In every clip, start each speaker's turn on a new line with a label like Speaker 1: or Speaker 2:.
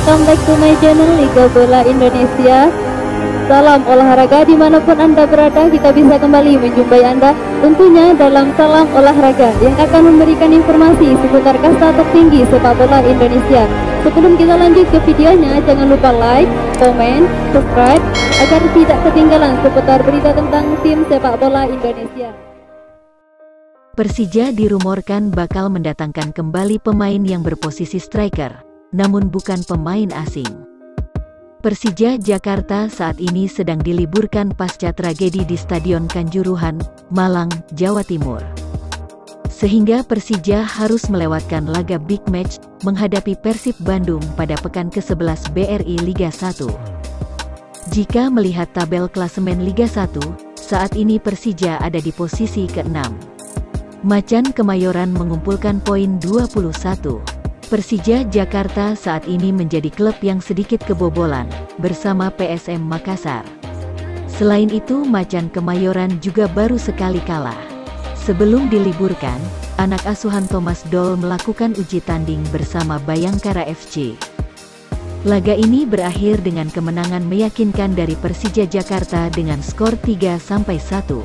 Speaker 1: welcome back to my channel Liga Bola Indonesia. Salam olahraga dimanapun Anda berada, kita bisa kembali menjumpai Anda tentunya dalam Salam Olahraga yang akan memberikan informasi seputar kasta tertinggi sepak bola Indonesia. Sebelum kita lanjut ke videonya, jangan lupa like, komen, subscribe agar tidak ketinggalan seputar berita tentang tim sepak bola Indonesia.
Speaker 2: Persija dirumorkan bakal mendatangkan kembali pemain yang berposisi striker, namun bukan pemain asing. Persija Jakarta saat ini sedang diliburkan pasca tragedi di Stadion Kanjuruhan, Malang, Jawa Timur. Sehingga Persija harus melewatkan laga big match menghadapi Persib Bandung pada pekan ke-11 BRI Liga 1. Jika melihat tabel klasemen Liga 1, saat ini Persija ada di posisi ke-6. Macan Kemayoran mengumpulkan poin 21. Persija Jakarta saat ini menjadi klub yang sedikit kebobolan, bersama PSM Makassar. Selain itu, Macan Kemayoran juga baru sekali kalah. Sebelum diliburkan, anak asuhan Thomas Doll melakukan uji tanding bersama Bayangkara FC. Laga ini berakhir dengan kemenangan meyakinkan dari Persija Jakarta dengan skor 3-1.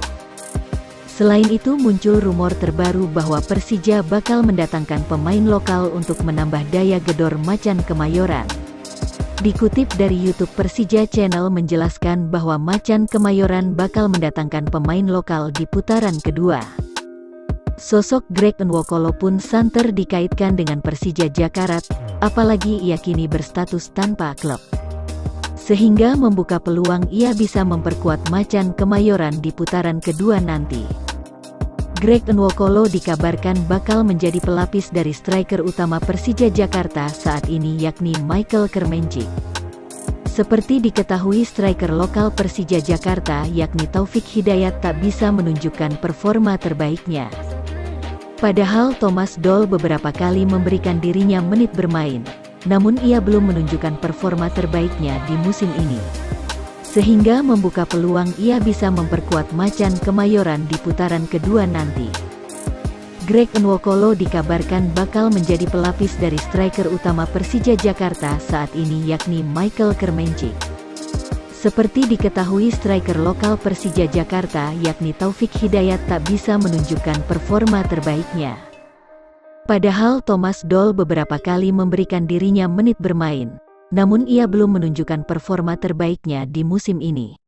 Speaker 2: Selain itu, muncul rumor terbaru bahwa Persija bakal mendatangkan pemain lokal untuk menambah daya gedor Macan Kemayoran. Dikutip dari YouTube, Persija Channel menjelaskan bahwa Macan Kemayoran bakal mendatangkan pemain lokal di putaran kedua. Sosok Greg Nwokolo pun santer dikaitkan dengan Persija Jakarta, apalagi ia kini berstatus tanpa klub. Sehingga membuka peluang ia bisa memperkuat Macan Kemayoran di putaran kedua nanti. Greg Nwokolo dikabarkan bakal menjadi pelapis dari striker utama Persija Jakarta saat ini, yakni Michael Kermencic. Seperti diketahui, striker lokal Persija Jakarta yakni Taufik Hidayat tak bisa menunjukkan performa terbaiknya. Padahal Thomas Doll beberapa kali memberikan dirinya menit bermain, namun ia belum menunjukkan performa terbaiknya di musim ini. Sehingga membuka peluang ia bisa memperkuat Macan Kemayoran di putaran kedua nanti. Greg Nwokolo dikabarkan bakal menjadi pelapis dari striker utama Persija Jakarta saat ini, yakni Michael Kermencic. Seperti diketahui, striker lokal Persija Jakarta yakni Taufik Hidayat tak bisa menunjukkan performa terbaiknya. Padahal Thomas Doll beberapa kali memberikan dirinya menit bermain, namun ia belum menunjukkan performa terbaiknya di musim ini.